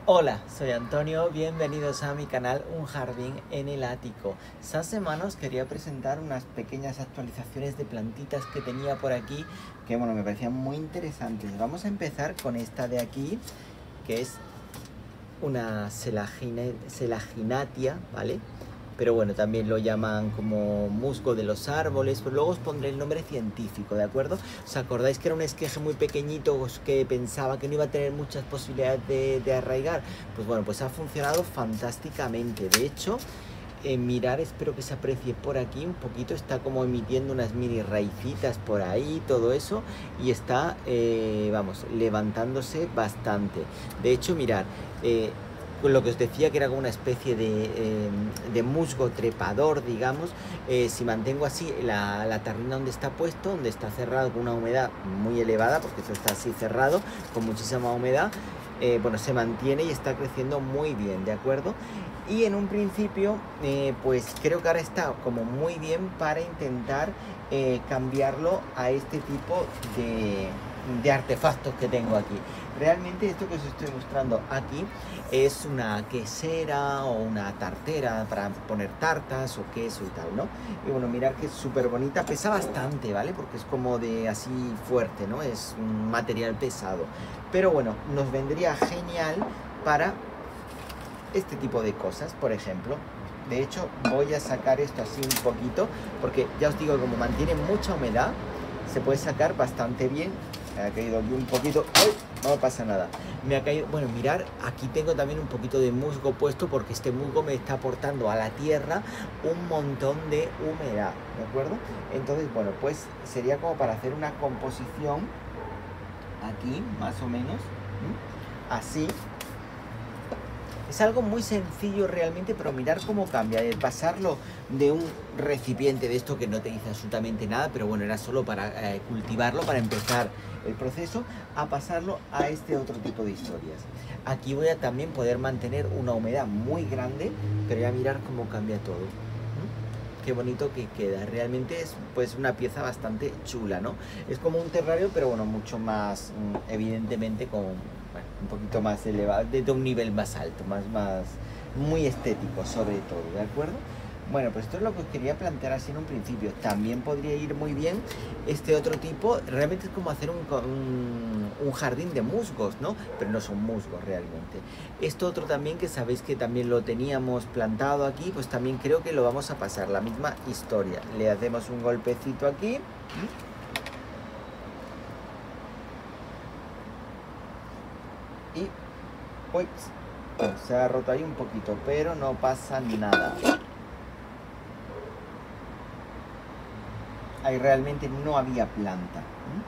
Hola, soy Antonio, bienvenidos a mi canal Un Jardín en el Ático. Esta semana os quería presentar unas pequeñas actualizaciones de plantitas que tenía por aquí que bueno, me parecían muy interesantes. Vamos a empezar con esta de aquí, que es una Selaginatia, ¿vale? Pero bueno, también lo llaman como musgo de los árboles, pero luego os pondré el nombre científico, ¿de acuerdo? ¿Os acordáis que era un esqueje muy pequeñito que pensaba que no iba a tener muchas posibilidades de arraigar? Pues bueno, pues ha funcionado fantásticamente. De hecho, mirar, espero que se aprecie por aquí un poquito, está como emitiendo unas mini raicitas por ahí, todo eso, y está, vamos, levantándose bastante. De hecho, mirar, lo que os decía que era como una especie de musgo trepador, digamos. Si mantengo así la tarrina donde está puesto, donde está cerrado con una humedad muy elevada, porque esto está así cerrado, con muchísima humedad, bueno, se mantiene y está creciendo muy bien, ¿de acuerdo? Y en un principio, pues creo que ahora está como muy bien para intentar cambiarlo a este tipo de artefactos que tengo aquí. Realmente esto que os estoy mostrando aquí es una quesera o una tartera para poner tartas o queso y tal, ¿no? Y bueno, mirad que es súper bonita, pesa bastante, ¿vale? Porque es como de así fuerte, ¿no? Es un material pesado. Pero bueno, nos vendría genial para este tipo de cosas, por ejemplo. De hecho, voy a sacar esto así un poquito, porque ya os digo, como mantiene mucha humedad, se puede sacar bastante bien. Me ha caído aquí un poquito. ¡Ay! No pasa nada. Me ha caído. Bueno, mirar, aquí tengo también un poquito de musgo puesto, porque este musgo me está aportando a la tierra un montón de humedad, ¿de acuerdo? Entonces, bueno, pues sería como para hacer una composición aquí, más o menos, así. Es algo muy sencillo realmente, pero mirar cómo cambia, de pasarlo de un recipiente de esto que no te dice absolutamente nada, pero bueno, era solo para cultivarlo, para empezar el proceso, a pasarlo a este otro tipo de historias. Aquí voy a también poder mantener una humedad muy grande, pero ya mirar cómo cambia todo. Qué bonito que queda, realmente es pues una pieza bastante chula, ¿no? Es como un terrario, pero bueno, mucho más, evidentemente con un poquito más elevado, de un nivel más alto, muy estético sobre todo, ¿de acuerdo? Bueno, pues esto es lo que os quería plantear así en un principio. También podría ir muy bien este otro tipo, realmente es como hacer un jardín de musgos, ¿no? Pero no son musgos realmente. Esto otro también, que sabéis que también lo teníamos plantado aquí, pues también creo que lo vamos a pasar, la misma historia. Le hacemos un golpecito aquí. Y uy, se ha roto ahí un poquito, pero no pasa nada. Ahí realmente no había planta.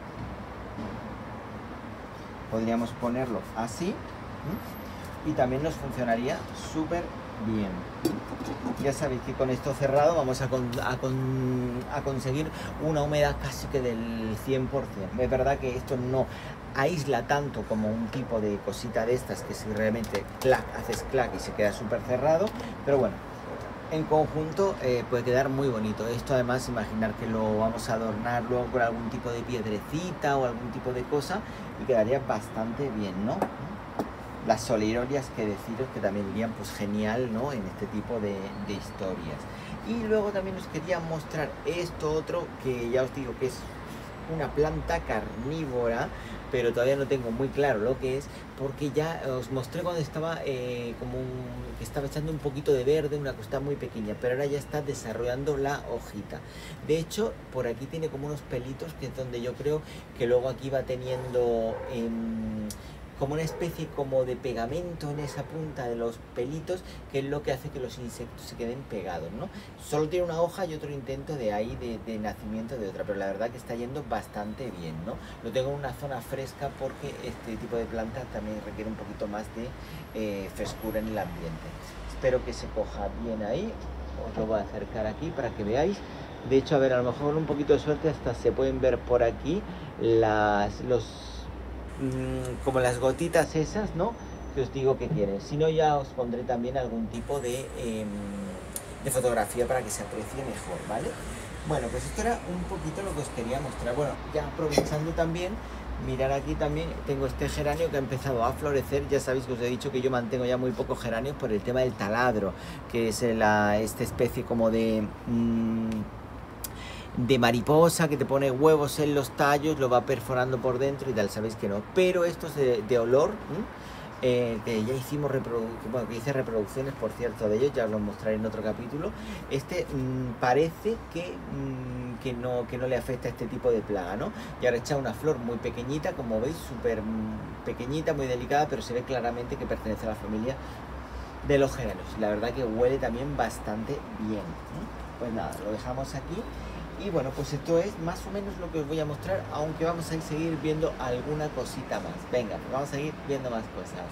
Podríamos ponerlo así y también nos funcionaría súper bien. Ya sabéis que con esto cerrado vamos a conseguir una humedad casi que del 100%. Es verdad que esto no aísla tanto como un tipo de cosita de estas, que si realmente clac, haces clac y se queda súper cerrado, pero bueno, en conjunto puede quedar muy bonito. Esto además, imaginar que lo vamos a adornar luego con algún tipo de piedrecita o algún tipo de cosa y quedaría bastante bien, ¿no? Las soleilorias, que deciros que también irían pues genial, ¿no? En este tipo de historias. Y luego también os quería mostrar esto otro, que ya os digo que es una planta carnívora, pero todavía no tengo muy claro lo que es, porque ya os mostré cuando estaba que estaba echando un poquito de verde, una cosita muy pequeña, pero ahora ya está desarrollando la hojita. De hecho, por aquí tiene como unos pelitos, que es donde yo creo que luego aquí va teniendo como una especie como de pegamento en esa punta de los pelitos, que es lo que hace que los insectos se queden pegados, ¿no? Solo tiene una hoja y otro intento de ahí de nacimiento de otra, pero la verdad que está yendo bastante bien, ¿no? Lo tengo en una zona fresca, porque este tipo de planta también requiere un poquito más de frescura en el ambiente. Espero que se coja bien ahí. Os lo voy a acercar aquí para que veáis. De hecho, a ver, a lo mejor con un poquito de suerte hasta se pueden ver por aquí como las gotitas esas, ¿no? Que os digo que tienen. Si no, ya os pondré también algún tipo de fotografía para que se aprecie mejor, ¿vale? Bueno, pues esto era un poquito lo que os quería mostrar. Bueno, ya aprovechando también, Mirar aquí también, tengo este geranio que ha empezado a florecer. Ya sabéis que os he dicho que yo mantengo ya muy pocos geranios por el tema del taladro, que es esta especie como de mariposa que te pone huevos en los tallos, lo va perforando por dentro y tal, sabéis que no. Pero estos de olor, que ya hicimos bueno, que hice reproducciones, por cierto, de ellos, ya os los mostraré en otro capítulo. Parece que no le afecta a este tipo de plaga, ¿no? Y ahora echa una flor muy pequeñita, como veis, súper pequeñita, muy delicada, pero se ve claramente que pertenece a la familia de los geranios. La verdad que huele también bastante bien, ¿no? Pues nada, lo dejamos aquí. Y bueno, pues esto es más o menos lo que os voy a mostrar, aunque vamos a seguir viendo alguna cosita más. Venga, pues vamos a seguir viendo más cosas.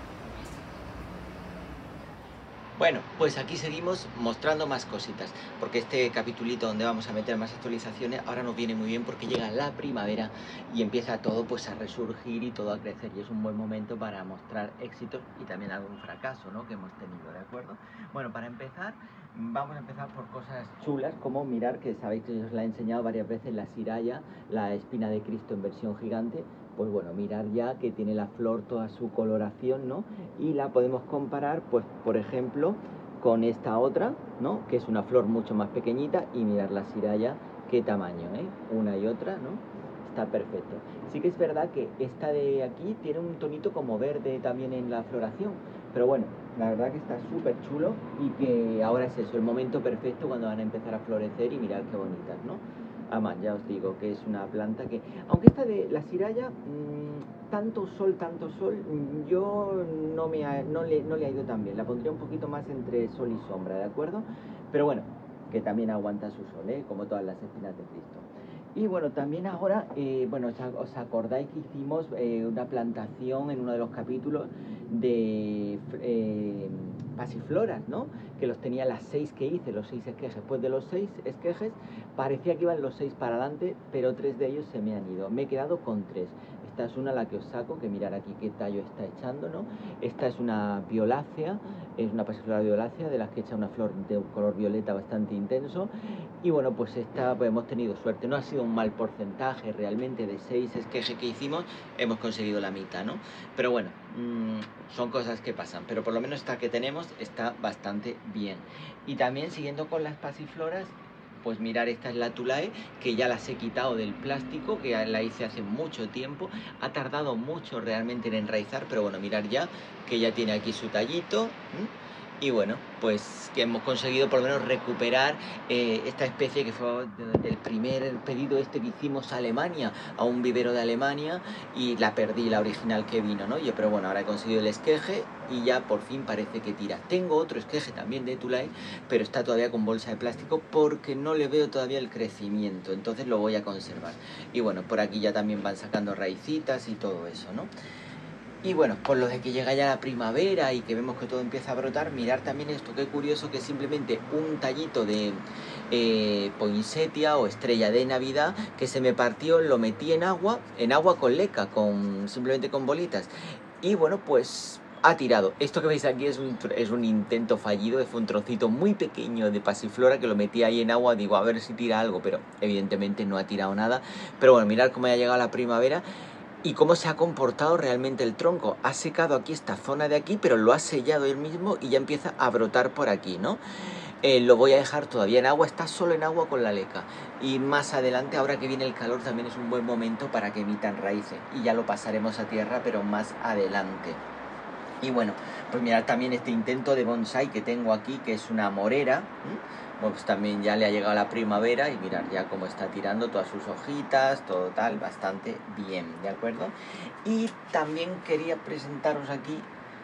Bueno, pues aquí seguimos mostrando más cositas, porque este capitulito donde vamos a meter más actualizaciones ahora nos viene muy bien porque llega la primavera y empieza todo pues a resurgir y todo a crecer, y es un buen momento para mostrar éxitos y también algún fracaso, ¿no?, que hemos tenido, ¿de acuerdo? Bueno, para empezar, vamos a empezar por cosas chulas, como mirar, que sabéis que os la he enseñado varias veces, la siraya, la espina de Cristo en versión gigante. Pues bueno, mirar ya que tiene la flor toda su coloración, ¿no? Y la podemos comparar, pues por ejemplo, con esta otra, ¿no?, que es una flor mucho más pequeñita, y mirar la siraya, qué tamaño, ¿eh? Una y otra, ¿no? Está perfecto. Sí que es verdad que esta de aquí tiene un tonito como verde también en la floración, pero bueno, la verdad que está súper chulo, y que ahora es eso, el momento perfecto cuando van a empezar a florecer, y mirar qué bonitas, ¿no? Además, ya os digo que es una planta que, aunque esta de la siraya, tanto sol, yo no le ha ido tan bien. La pondría un poquito más entre sol y sombra, ¿de acuerdo? Pero bueno, que también aguanta su sol, ¿eh?, como todas las espinas de Cristo. Y bueno, también ahora, bueno, os acordáis que hicimos una plantación en uno de los capítulos de pasifloras, ¿no?, que los tenía las 6 que hice, los 6 esquejes. Pues de los 6 esquejes parecía que iban los 6 para adelante, pero 3 de ellos se me han ido. Me he quedado con 3. Esta es una la que os saco, que mirar aquí qué tallo está echando, ¿no? Esta es una violácea, es una pasiflora violácea, de las que echa una flor de un color violeta bastante intenso. Y bueno, pues esta, pues hemos tenido suerte. No ha sido un mal porcentaje realmente, de 6 esquejes que hicimos, hemos conseguido la mitad, ¿no? Pero bueno, son cosas que pasan, pero por lo menos esta que tenemos está bastante bien. Y también, siguiendo con las pasifloras, pues mirar, esta es la Tulae, que ya las he quitado del plástico, que ya la hice hace mucho tiempo. Ha tardado mucho realmente en enraizar, pero bueno, mirar ya que ya tiene aquí su tallito. Y bueno, pues que hemos conseguido por lo menos recuperar esta especie, que fue el primer pedido que hicimos a Alemania, a un vivero de Alemania, y la perdí, la original que vino, ¿no? Pero bueno, ahora he conseguido el esqueje y ya por fin parece que tira. Tengo otro esqueje también de Tulae, pero está todavía con bolsa de plástico porque no le veo todavía el crecimiento, entonces lo voy a conservar. Y bueno, por aquí ya también van sacando raicitas y todo eso, ¿no? Y bueno, por lo de que llega ya la primavera y que vemos que todo empieza a brotar, mirar también esto, qué curioso, que es simplemente un tallito de poinsettia o estrella de Navidad, que se me partió, lo metí en agua con leca, simplemente con bolitas, y bueno, pues ha tirado. Esto que veis aquí es un intento fallido, fue un trocito muy pequeño de pasiflora que lo metí ahí en agua, digo, a ver si tira algo, pero evidentemente no ha tirado nada. Pero bueno, mirad cómo ha llegado la primavera y cómo se ha comportado realmente el tronco. Ha secado aquí esta zona de aquí, pero lo ha sellado él mismo y ya empieza a brotar por aquí, ¿no? Lo voy a dejar todavía en agua, está solo en agua con la leca. Y más adelante, ahora que viene el calor, también es un buen momento para que emitan raíces. Y ya lo pasaremos a tierra, pero más adelante. Y bueno, pues mirad también este intento de bonsai que tengo aquí, que es una morera. Pues también ya le ha llegado la primavera, y mirad ya cómo está tirando todas sus hojitas, todo tal, bastante bien, ¿de acuerdo? Y también quería presentaros aquí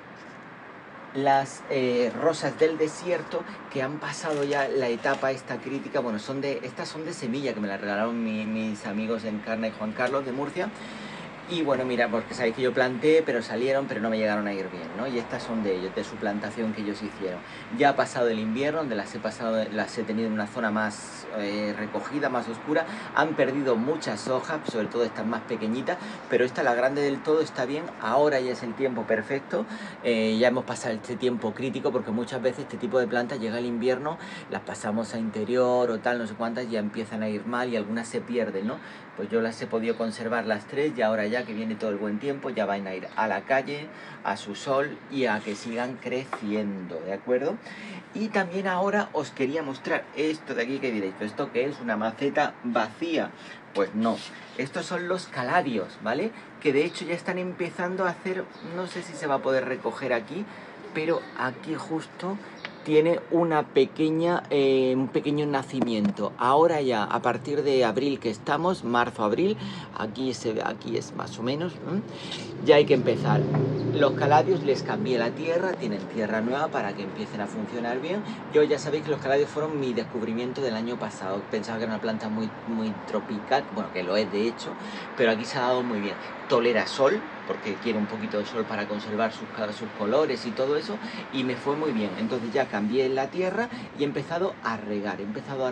las rosas del desierto, que han pasado ya la etapa esta crítica. Bueno, estas son de semilla, que me las regalaron mis amigos Encarna y Juan Carlos de Murcia. Y bueno, mira, porque sabéis que yo planté, pero salieron, pero no me llegaron a ir bien, ¿no? Y estas son de ellos, de su plantación que ellos hicieron. Ya ha pasado el invierno, donde las he tenido en una zona más recogida, más oscura. Han perdido muchas hojas, sobre todo estas más pequeñitas, pero esta, la grande del todo, está bien. Ahora ya es el tiempo perfecto. Ya hemos pasado este tiempo crítico, porque muchas veces este tipo de plantas llega el invierno, las pasamos a interior o tal, no sé cuántas, ya empiezan a ir mal y algunas se pierden, ¿no? Pues yo las he podido conservar las 3, y ahora ya ya que viene todo el buen tiempo, ya van a ir a la calle, a su sol y a que sigan creciendo, ¿de acuerdo? Y también ahora os quería mostrar esto de aquí que diréis, ¿esto qué es? ¿Una maceta vacía? Pues no, estos son los caladios, ¿vale? Que de hecho ya están empezando a hacer, no sé si se va a poder recoger aquí, pero aquí justo tiene una pequeña, un pequeño nacimiento. Ahora ya, a partir de abril que estamos, marzo-abril, aquí es más o menos, ya hay que empezar. Los caladios les cambié la tierra, tienen tierra nueva para que empiecen a funcionar bien. Yo ya sabéis que los caladios fueron mi descubrimiento del año pasado. Pensaba que era una planta muy tropical, bueno, que lo es de hecho, pero aquí se ha dado muy bien. Tolera sol, porque quiere un poquito de sol para conservar sus colores y todo eso, y me fue muy bien. Entonces ya cambié la tierra y he empezado a regar.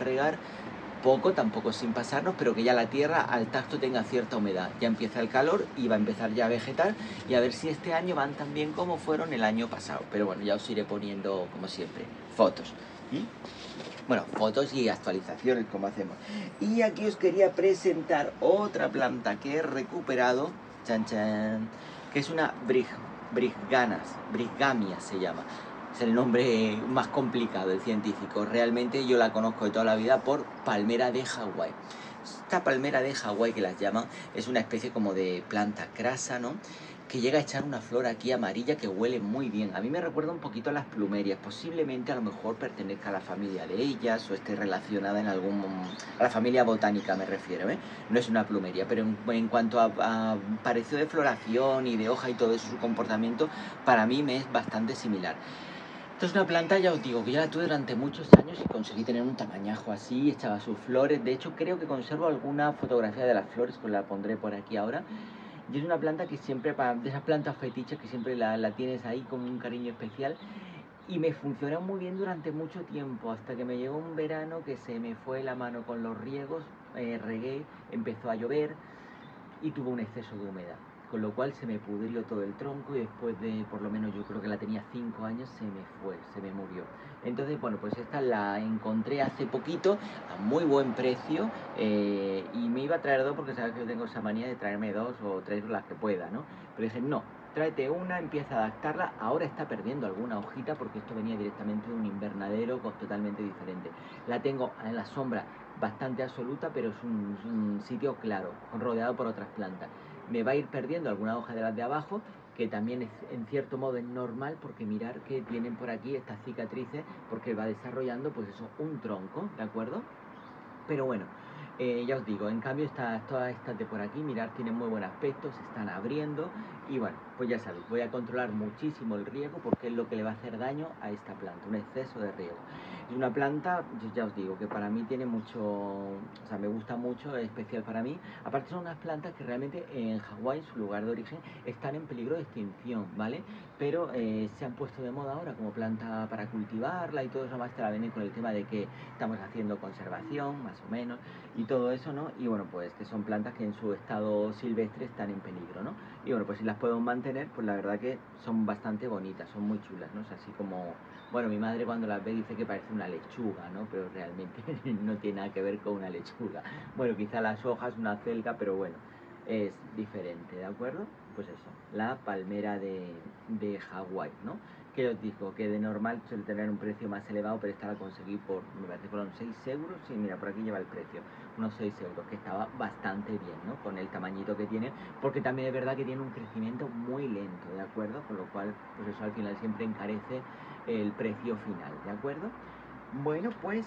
Poco, tampoco sin pasarnos, pero que ya la tierra al tacto tenga cierta humedad. Ya empieza el calor y va a empezar ya a vegetar, y a ver si este año van tan bien como fueron el año pasado. Pero bueno, ya os iré poniendo, como siempre, fotos. Bueno, fotos y actualizaciones como hacemos. Y aquí os quería presentar otra planta que he recuperado, chan chan, que es una brigamia se llama. Es el nombre más complicado, el científico. Realmente yo la conozco de toda la vida por palmera de Hawái. Esta palmera de Hawái, que las llaman, es una especie como de planta crasa, ¿no? Que llega a echar una flor aquí amarilla que huele muy bien. A mí me recuerda un poquito a las plumerias. Posiblemente a lo mejor pertenezca a la familia de ellas o esté relacionada en algún... a la familia botánica me refiero, ¿eh? No es una plumeria, pero en cuanto a parecido de floración y de hoja y todo eso, su comportamiento, para mí me es bastante similar. Esta es una planta, ya os digo, que ya la tuve durante muchos años y conseguí tener un tamañajo así, echaba sus flores. De hecho, creo que conservo alguna fotografía de las flores, pues la pondré por aquí ahora. Y es una planta que siempre, de esas plantas fetiches que siempre la tienes ahí con un cariño especial. Y me funcionó muy bien durante mucho tiempo, hasta que me llegó un verano que se me fue la mano con los riegos, regué, empezó a llover y tuvo un exceso de humedad. Con lo cual se me pudrió todo el tronco y después de, por lo menos yo creo que la tenía 5 años, se me murió. Entonces, bueno, pues esta la encontré hace poquito a muy buen precio, y me iba a traer 2 porque sabes que yo tengo esa manía de traerme 2 o 3 las que pueda, ¿no? Pero dije, no, tráete una, empieza a adaptarla. Ahora está perdiendo alguna hojita porque esto venía directamente de un invernadero totalmente diferente. La tengo en la sombra bastante absoluta, pero es un sitio claro, rodeado por otras plantas. Me va a ir perdiendo alguna hoja de las de abajo, que también es, en cierto modo es normal, porque mirar que tienen por aquí estas cicatrices, porque va desarrollando pues eso, un tronco, ¿de acuerdo? Pero bueno, ya os digo, en cambio todas estas de por aquí, mirad, tienen muy buen aspecto, se están abriendo. Y bueno, pues ya sabéis, voy a controlar muchísimo el riego, porque es lo que le va a hacer daño a esta planta, un exceso de riego. Es una planta, ya os digo, que para mí tiene mucho, o sea, me gusta mucho, es especial para mí. Aparte son unas plantas que realmente en Hawái, su lugar de origen, están en peligro de extinción, ¿vale? Pero se han puesto de moda ahora como planta para cultivarla y todo eso, más te la venden con el tema de que estamos haciendo conservación, más o menos, y todo eso, ¿no? Y bueno, pues que son plantas que en su estado silvestre están en peligro, ¿no? Y bueno, pues si las podemos mantener, pues la verdad que son bastante bonitas, son muy chulas, ¿no? O sea, así como, bueno, mi madre cuando las ve dice que parece una lechuga, ¿no? Pero realmente no tiene nada que ver con una lechuga. Bueno, quizá las hojas, una acelga, pero bueno, es diferente, ¿de acuerdo? Pues eso, la palmera de Hawái, ¿no? Que os digo, que de normal suele tener un precio más elevado, pero esta la conseguí por, me parece que fueron 6 euros, sí, mira, por aquí lleva el precio, unos 6 euros, que estaba bastante bien, ¿no? Con el tamañito que tiene, porque también es verdad que tiene un crecimiento muy lento, ¿de acuerdo? Con lo cual, pues eso al final siempre encarece el precio final, ¿de acuerdo? Bueno, pues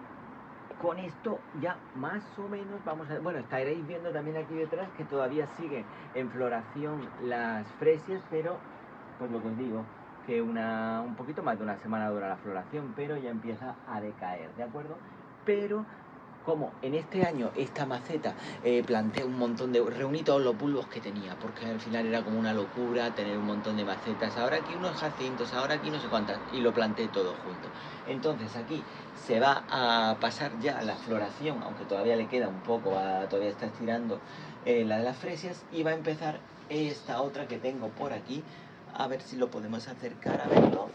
con esto ya más o menos vamos a... Bueno, estaréis viendo también aquí detrás que todavía siguen en floración las fresias, pero pues lo que os digo, que un poquito más de una semana dura la floración, pero ya empieza a decaer, ¿de acuerdo? Pero como en este año esta maceta planté un montón de... reuní todos los bulbos que tenía, porque al final era como una locura tener un montón de macetas, ahora aquí unos jacintos, ahora aquí no sé cuántas, y lo planté todo junto. Entonces aquí se va a pasar ya la floración, aunque todavía le queda un poco, todavía está estirando la de las fresias, y va a empezar esta otra que tengo por aquí, a ver si lo podemos acercar a verlo,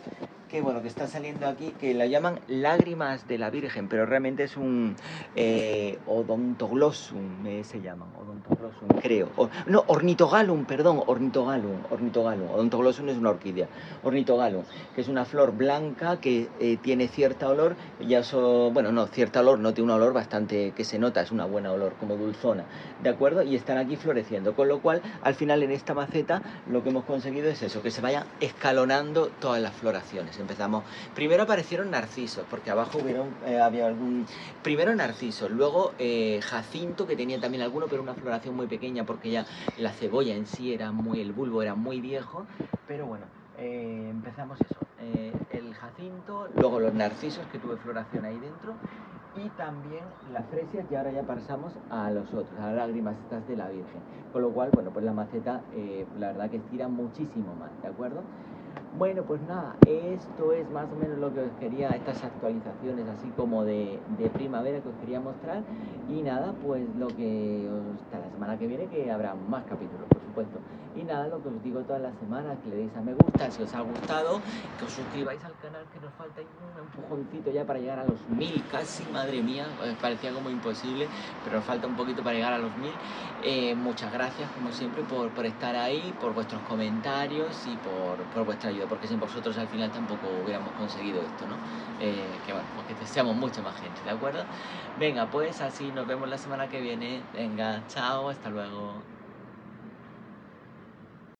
que bueno, que está saliendo aquí, que la llaman lágrimas de la Virgen, pero realmente es un odontoglossum, se llaman, odontoglossum, creo. No, ornitogallum, perdón, ornitogallum. Odontoglossum es una orquídea. Ornitogallum, que es una flor blanca que tiene cierto olor, bueno, no, cierto olor, no tiene un olor bastante que se nota, es una buena olor, como dulzona, ¿de acuerdo? Y están aquí floreciendo, con lo cual, al final en esta maceta, lo que hemos conseguido es eso, que se vayan escalonando todas las floraciones. Empezamos, primero aparecieron narcisos, porque abajo había algún, primero narcisos, luego jacinto, que tenía también alguno, pero una floración muy pequeña, porque ya la cebolla en sí era el bulbo era muy viejo, pero bueno, empezamos eso, el jacinto, luego los narcisos, que tuve floración ahí dentro, y también las fresias, y ahora ya pasamos a los otros, a las lágrimas estas de la Virgen, con lo cual, bueno, pues la maceta, la verdad que estira muchísimo más, ¿de acuerdo? Bueno, pues nada, esto es más o menos lo que os quería, estas actualizaciones así como de primavera que os quería mostrar. Y nada, pues hasta la semana que viene, que habrá más capítulos, por supuesto. Y nada, lo que os digo todas las semanas, que le deis a me gusta si os ha gustado, que os suscribáis al canal, que nos falta un empujoncito ya para llegar a los 1000 casi, madre mía, parecía como imposible, pero nos falta un poquito para llegar a los 1000. Muchas gracias, como siempre, por estar ahí, por vuestros comentarios y por vuestra ayuda, porque sin vosotros al final tampoco hubiéramos conseguido esto, ¿no? Que bueno, porque seamos mucha más gente, ¿de acuerdo? Venga, pues así nos vemos la semana que viene. Venga, chao, hasta luego.